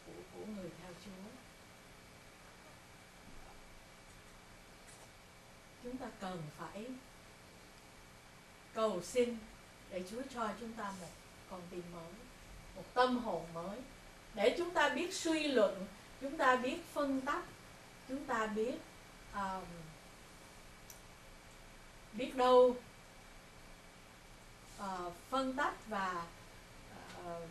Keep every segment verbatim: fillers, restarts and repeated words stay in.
của, của người theo Chúa. Chúng ta cần phải cầu xin để Chúa cho chúng ta một con tim mới, một tâm hồn mới, để chúng ta biết suy luận, chúng ta biết phân tách, chúng ta biết uh, biết đâu uh, phân tách và uh,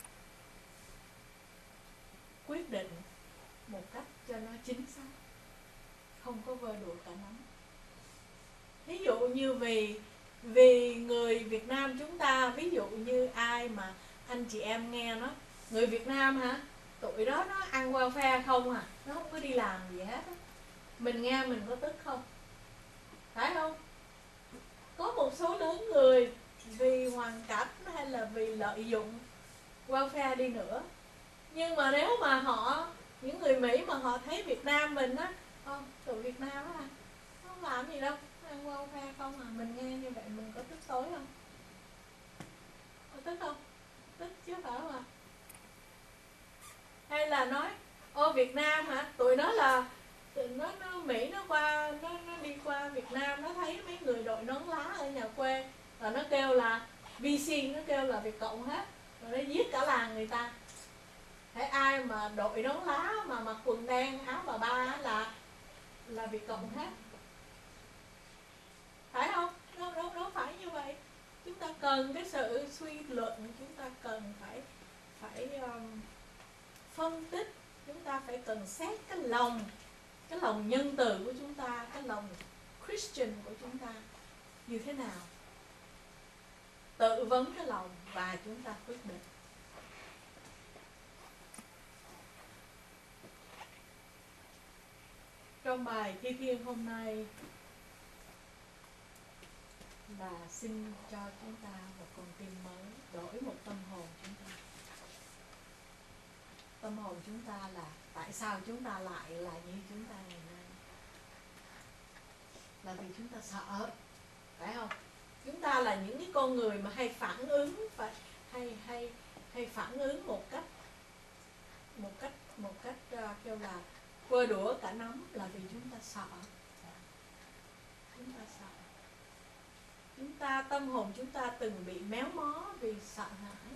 quyết định một cách cho nó chính xác, không có vơ đũa cả nắm. Ví dụ như vì vì người Việt Nam chúng ta, ví dụ như ai mà anh chị em nghe nó, người Việt Nam hả, tụi đó nó ăn welfare không à, nó không có đi làm gì hết á. Mình nghe mình có tức không? Phải không? Có một số lớn người vì hoàn cảnh hay là vì lợi dụng welfare đi nữa, nhưng mà nếu mà họ, những người Mỹ mà họ thấy Việt Nam mình á, không, tụi Việt Nam á, không làm gì đâu, ăn welfare không à, mình nghe như vậy mình có tức tối không? Có tức không? Tức chứ phải không ạ? Hay là nói ô Việt Nam hả, tụi nó là tụi nó, nó Mỹ nó qua nó, nó đi qua Việt Nam, nó thấy mấy người đội nón lá ở nhà quê, và nó kêu là vê xê, nó kêu là Việt Cộng hết, rồi nó giết cả làng người ta. Thấy ai mà đội nón lá mà mặc quần đen áo bà ba là là Việt Cộng hết, phải không? Đâu, đâu, đâu phải như vậy. Chúng ta cần cái sự suy luận, chúng ta cần phải phải um, phân tích, chúng ta phải cần xét cái lòng, cái lòng nhân từ của chúng ta, cái lòng Christian của chúng ta như thế nào, tự vấn cái lòng và chúng ta quyết định. Trong bài thi thiên hôm nay là xin cho chúng ta một con tim mới, đổi một tâm hồn chúng ta. Tâm hồn chúng ta là tại sao chúng ta lại là như chúng ta ngày nay? Là vì chúng ta sợ, phải không? Chúng ta là những cái con người mà hay phản ứng, phải hay hay hay phản ứng một cách một cách một cách uh, kêu là vơ đũa cả nắm, là vì chúng ta sợ. Chúng ta sợ. Chúng ta, tâm hồn chúng ta từng bị méo mó vì sợ hãi.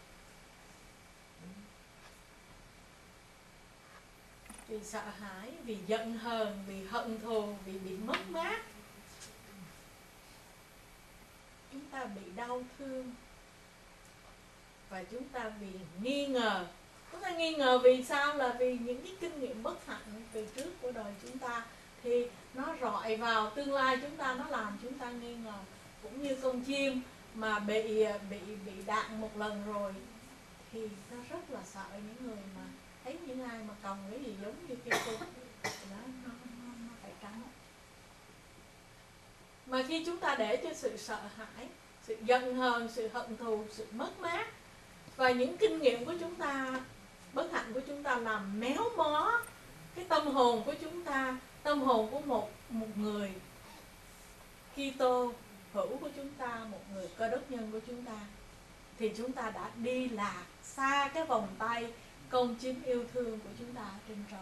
Vì sợ hãi, vì giận hờn, vì hận thù, vì bị mất mát. Chúng ta bị đau thương. Và chúng ta bị nghi ngờ. Chúng ta nghi ngờ vì sao? Là vì những cái kinh nghiệm bất hạnh từ trước của đời chúng ta, thì nó rọi vào tương lai chúng ta, nó làm chúng ta nghi ngờ. Cũng như con chim mà bị bị bị đạn một lần rồi thì nó rất là sợ những người mà thấy những ai mà còng cái gì giống như kia cung, nó, nó, nó, nó phải tránh. Mà khi chúng ta để cho sự sợ hãi, sự giận hờn, sự hận thù, sự mất mát và những kinh nghiệm của chúng ta, bất hạnh của chúng ta làm méo mó cái tâm hồn của chúng ta, tâm hồn của một một người Kitô hữu của chúng ta, một người Cơ Đốc nhân của chúng ta, thì chúng ta đã đi lạc xa cái vòng tay công chính yêu thương của chúng ta trên trời.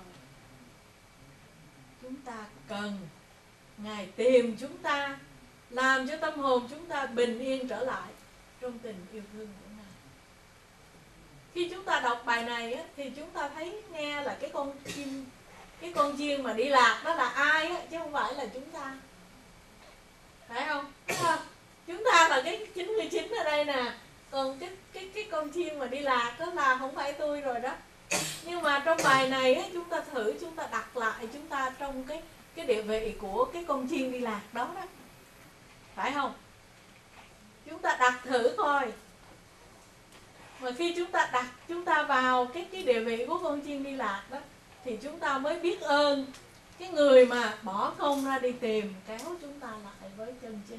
Chúng ta cần Ngài tìm chúng ta, làm cho tâm hồn chúng ta bình yên trở lại trong tình yêu thương của Ngài. Khi chúng ta đọc bài này á, thì chúng ta thấy nghe là cái con chim, cái con chiên mà đi lạc đó là ai á, chứ không phải là chúng ta. Phải không? Không? Chúng ta là cái chín mươi chín ở đây nè. Còn cái, cái, cái con chiên mà đi lạc đó là không phải tôi rồi đó. Nhưng mà trong bài này á, chúng ta thử, chúng ta đặt lại chúng ta trong cái, cái địa vị của cái con chiên đi lạc đó đó. Phải không? Chúng ta đặt thử coi. Mà khi chúng ta đặt chúng ta vào cái, cái địa vị của con chiên đi lạc đó, thì chúng ta mới biết ơn cái người mà bỏ công ra đi tìm kéo chúng ta lại với chân chính,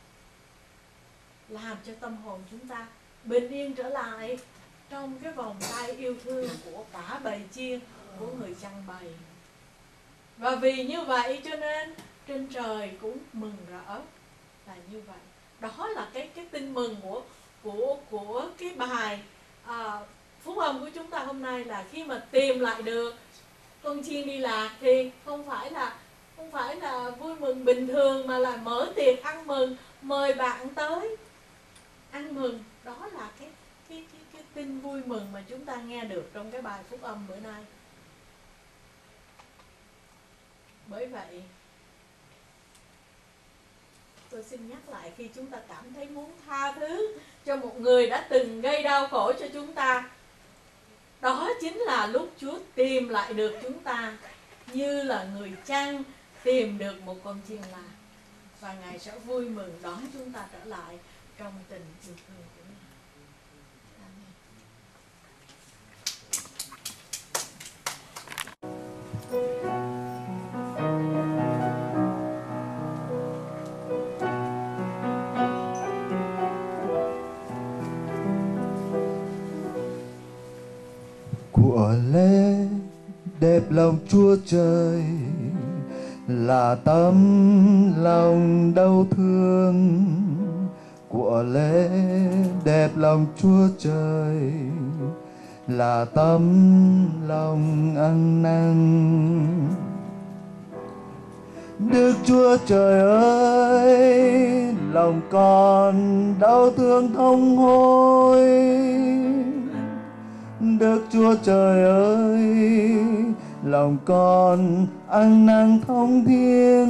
làm cho tâm hồn chúng ta bình yên trở lại trong cái vòng tay yêu thương của cả bầy chiên, của người chăn bầy. Và vì như vậy cho nên trên trời cũng mừng rỡ là như vậy. Đó là cái cái tin mừng của của của cái bài à, phúc âm của chúng ta hôm nay là khi mà tìm lại được con chiên đi lạc thì không phải là không phải là vui mừng bình thường, mà là mở tiệc ăn mừng, mời bạn tới ăn mừng. Đó là cái cái cái cái tin vui mừng mà chúng ta nghe được trong cái bài phúc âm bữa nay. Bởi vậy tôi xin nhắc lại, khi chúng ta cảm thấy muốn tha thứ cho một người đã từng gây đau khổ cho chúng ta, đó chính là lúc Chúa tìm lại được chúng ta, như là người chăn tìm được một con chiên lạc, và Ngài sẽ vui mừng đón chúng ta trở lại trong tình yêu thương của Ngài. Amen. Của lễ đẹp lòng Chúa Trời là tấm lòng đau thương. Của lễ đẹp lòng Chúa Trời là tấm lòng ăn năn. Đức Chúa Trời ơi, lòng con đau thương thống hối. Đức Chúa Trời ơi, lòng con ăn năn thống thiêng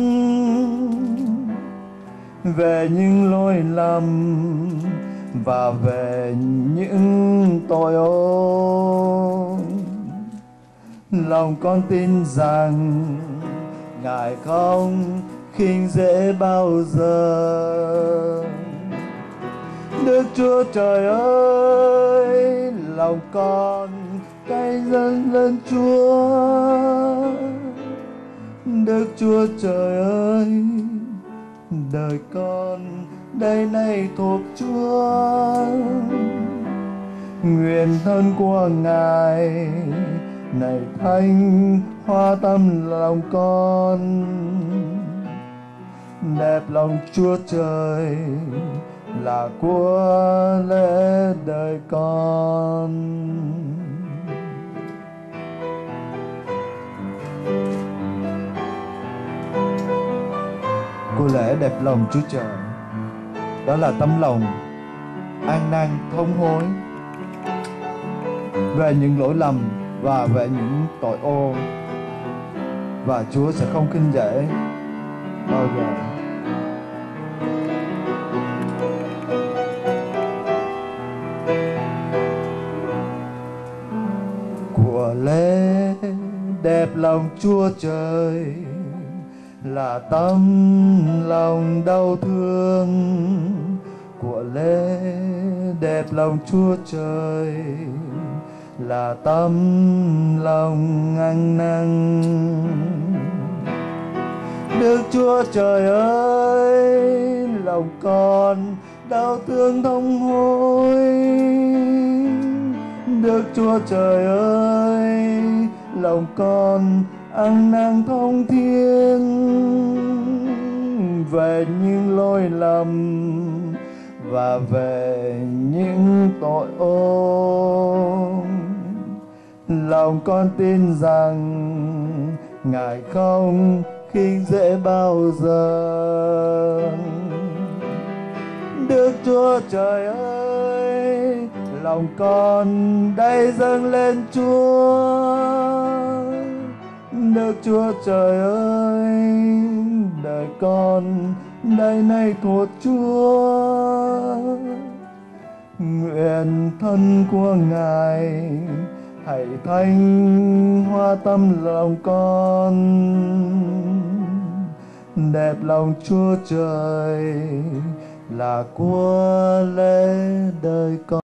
về những lỗi lầm và về những tội ô. Lòng con tin rằng Ngài không khinh dễ bao giờ. Đức Chúa Trời ơi, lòng con cay dâng lên Chúa. Đức Chúa Trời ơi, đời con đây nay thuộc Chúa. Nguyện thân của Ngài này thanh hoa tâm lòng con. Đẹp lòng Chúa Trời là của lễ đời con. Của lễ đẹp lòng Chúa Trời đó là tấm lòng ăn năn thống hối về những lỗi lầm và về những tội ô, và Chúa sẽ không khinh dễ bao giờ. Của lễ đẹp lòng Chúa Trời là tấm lòng đau thương. Của lễ đẹp lòng Chúa Trời là tấm lòng ăn năn. Đức Chúa Trời ơi, lòng con đau thương thống hối. Đức Chúa Trời ơi, lòng con ăn năn thống thiêng về những lỗi lầm và về những tội ô. Lòng con tin rằng Ngài không khinh dễ bao giờ. Đức Chúa Trời ơi, lòng con đây dâng lên Chúa. Đức Chúa Trời ơi, đời con đây nay thuộc Chúa. Nguyện thân của Ngài hãy thanh hoa tâm lòng con. Đẹp lòng Chúa Trời là của lễ đời con.